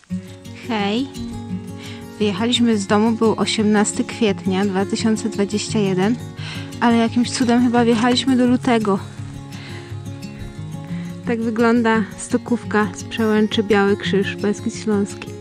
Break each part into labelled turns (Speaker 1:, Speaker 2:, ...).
Speaker 1: Hej, wyjechaliśmy z domu, był 18 kwietnia 2021, ale jakimś cudem chyba wjechaliśmy do lutego. Tak wygląda stokówka z Przełęczy Biały Krzyż, Beskid Śląski.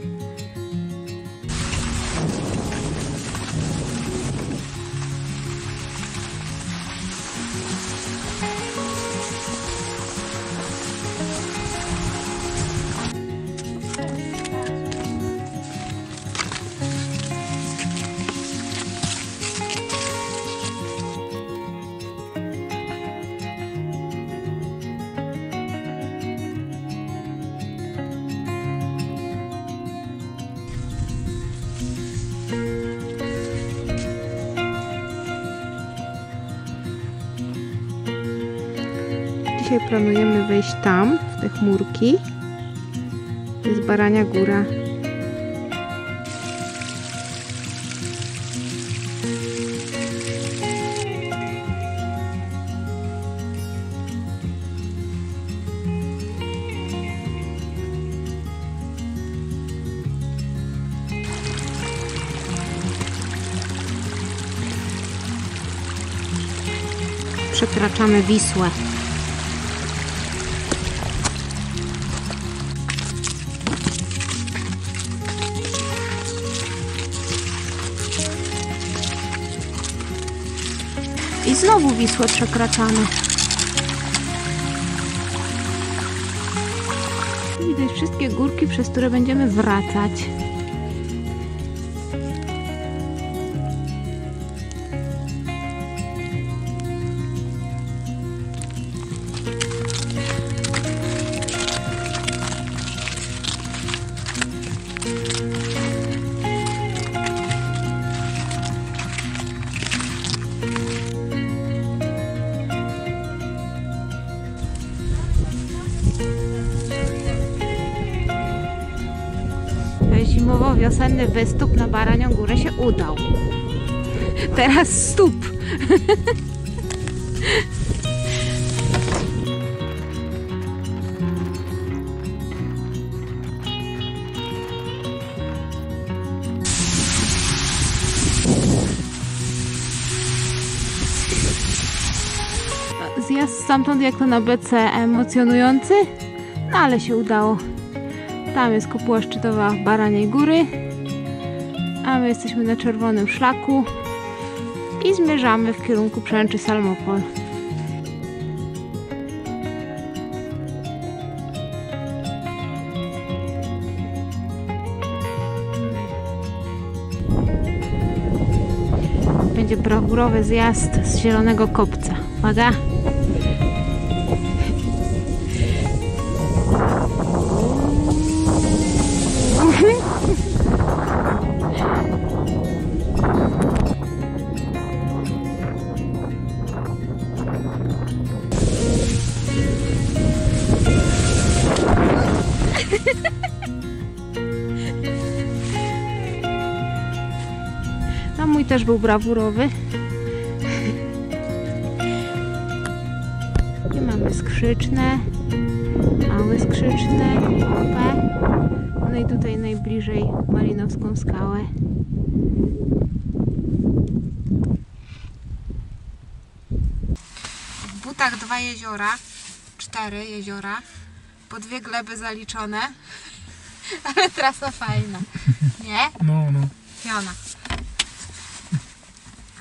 Speaker 1: Dzisiaj planujemy wejść tam, w te chmurki. To jest Barania Góra. Przekraczamy Wisłę. I znowu Wisłę przekraczamy. Widać wszystkie górki, przez które będziemy wracać. Zimowo-wiosenny wystуп na Baranią Górę się udał. Teraz stóp. Zjazd stamtąd jak to na bece emocjonujący, no ale się udało. Tam jest kopuła szczytowa Baraniej Góry, a my jesteśmy na czerwonym szlaku i zmierzamy w kierunku Przełęczy Salmopol. Będzie brawurowy zjazd z Zielonego Kopca. Uwaga! No mój też był brawurowy. I mamy skrzyczne, małe skrzyczne, P. No i tutaj najbliżej Malinowską skałę. W Butach 2 jeziora, 4 jeziora, po 2 gleby zaliczone, ale trasa fajna, nie?
Speaker 2: No.
Speaker 1: Fiona.